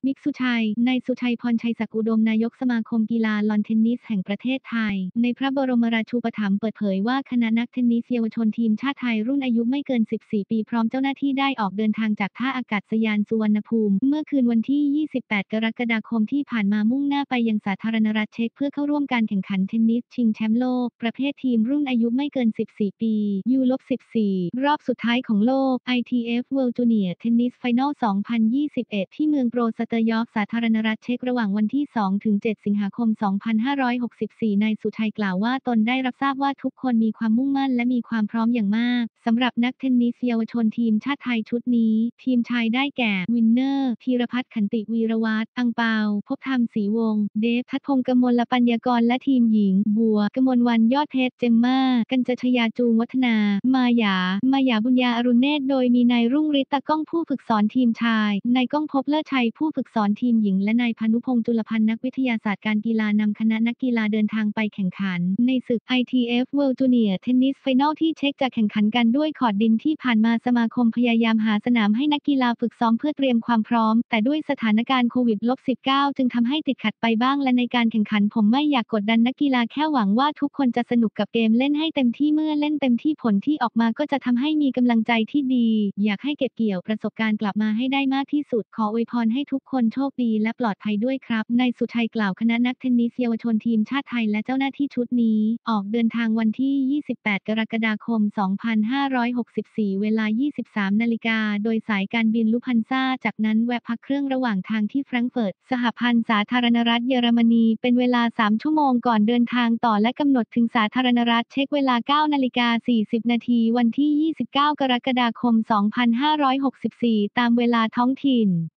มิกสุชัย นายสุชัยพรชัยศักดิ์อุดมนายกสมาคมกีฬาลอนเทนนิสแห่งประเทศไทยในพระบรมราชูปถัมภ์เปิดเผยว่าคณะนักเทนนิสเยาวชนทีมชาติไทยรุ่นอายุไม่เกิน 14 ปีพร้อมเจ้าหน้าที่ได้ออกเดินทางจากท่าอากาศยานสุวรรณภูมิเมื่อคืนวันที่ 28 กรกฎาคมที่ผ่านมามุ่งหน้าไปยังสาธารณรัฐเช็กเพื่อเข้าร่วมการแข่งขันเทนนิสชิงแชมป์โลกประเภททีมรุ่นอายุไม่เกิน 14 ปี U-14 รอบสุดท้ายของโลก ITF World Junior Tennis Final 2021 ที่เมืองโปรสเตยอร์กสาธารณรัฐเช็กระหว่างวันที่ 2-7 สิงหาคม 2564 นายสุชัยกล่าวว่าตนได้รับทราบว่าทุกคนมีความมุ่งมั่นและมีความพร้อมอย่างมากสำหรับนักเทนนิสเยาวชนทีมชาติไทยชุดนี้ทีมชายได้แก่วินเนอร์ธีรพัฒน์ขันติวีรวัฒน์อังเปาภพธรรมศรีวงศ์เดฟทัศพงศ์กมลปัญญากรและทีมหญิงบัวกมลวรรณยอดเพชรเจมม่ากัญจชยาจูงวัฒนามายาบุญญาอรุณเนตรโดยมีนายรุ่งฤทธิ์ตะก้องผู้ฝึกสอนทีมชายนายก้องภพเลิศชัยผู้ฝึกสอนทีมหญิงและนายพานุพงษ์จุลพันธ์นักวิทยาศาสตร์การกีฬานำคณะนักกีฬาเดินทางไปแข่งขันในศึก ITF World Junior Tennis Final ที่เช็กจะแข่งขันกันด้วยคอร์ตดินที่ผ่านมาสมาคมพยายามหาสนามให้นักกีฬาฝึกซ้อมเพื่อเตรียมความพร้อมแต่ด้วยสถานการณ์โควิด -19 จึงทำให้ติดขัดไปบ้างและในการแข่งขันผมไม่อยากกดดันนักกีฬาแค่หวังว่าทุกคนจะสนุกกับเกมเล่นให้เต็มที่เมื่อเล่นเต็มที่ผลที่ออกมาก็จะทำให้มีกำลังใจที่ดีอยากให้เก็บเกี่ยวประสบการณ์กลับมาให้ได้มากที่สุดขออวยพรให้ทุกคนโชคดีและปลอดภัยด้วยครับนายสุชัยกล่าวคณะนักเทนนิสเยาวชนทีมชาติไทยและเจ้าหน้าที่ชุดนี้ออกเดินทางวันที่ 28 กรกฎาคม 2564 เวลา 23 นาฬิกาโดยสายการบินลุพันซ่าจากนั้นแวะพักเครื่องระหว่างทางที่แฟรงก์เฟิร์ตสหพันธ์สาธารณรัฐเยอรมนีเป็นเวลา 3 ชั่วโมงก่อนเดินทางต่อและกำหนดถึงสาธารณรัฐเช็กเวลา 9 นาฬิกา 40 นาทีวันที่ 29 กรกฎาคม 2564 ตามเวลาท้องถิ่น